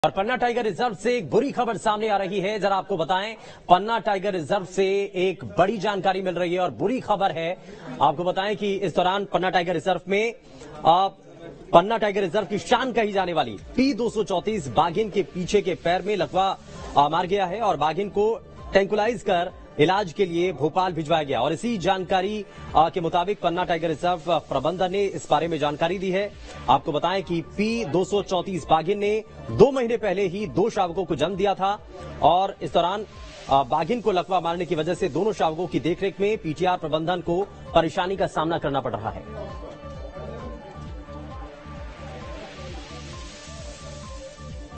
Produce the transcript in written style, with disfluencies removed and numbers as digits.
और पन्ना tiger reserve से एक बुरी खबर सामने आ रही है। जरा आपको बताएं, पन्ना टाइगर रिजर्व से एक बड़ी जानकारी मिल रही है और बुरी खबर है। आपको बताएं कि इस दौरान पन्ना टाइगर रिजर्व में पन्ना टाइगर रिजर्व की शान कही जाने वाली P234 बाघिन के पीछे के पैर में लकवा मार गया है और बाघिन को ट्रैंकुलाइज कर इलाज के लिए भोपाल भिजवाया गया। और इसी जानकारी के मुताबिक पन्ना टाइगर रिजर्व प्रबंधन ने इस बारे में जानकारी दी है। आपको बताएं कि P234 बाघिन ने 2 महीने पहले ही 2 शावकों को जन्म दिया था और इस दौरान बाघिन को लकवा मारने की वजह से दोनों शावकों की देखरेख में पीटीआर प्रबंधन को परेशानी का सामना करना पड़ रहा है।